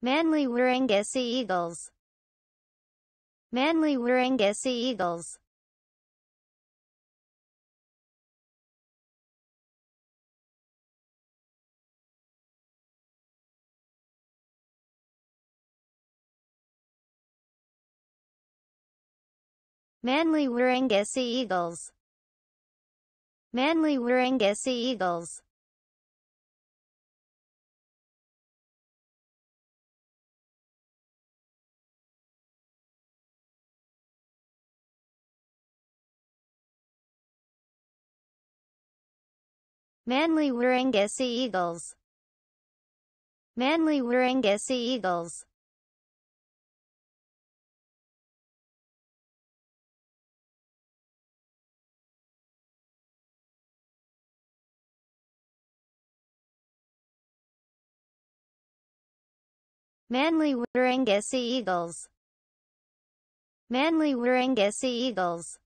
Manly Warringah Sea Eagles. Manly Warringah Sea Eagles. Manly Warringah Sea Eagles. Manly Warringah Sea Eagles. Manly Warringah Sea Eagles. Manly Warringah Sea Eagles. Manly Warringah Sea Eagles. Manly Warringah Sea Eagles.